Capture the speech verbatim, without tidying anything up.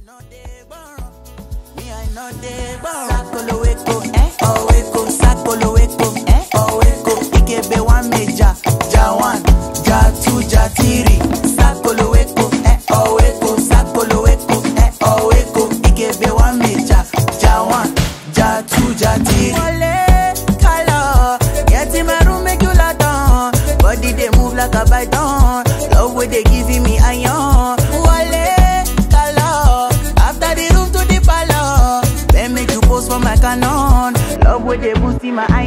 know they borrow. Me, I know they borrow. Sakolo weko, eh? Oh weko, sakolo weko, eh? Oh weko. Ikebe one meja, ja one, ja two, ja three. Sakolo weko, eh? Oh weko, sakolo weko, eh? Oh weko. Ikebe one meja, ja one, ja two, ja three. Wale, color, get in my room, make you lie down. Body they move like a python. Love way they giving me iron. For my canon, love with the boost in my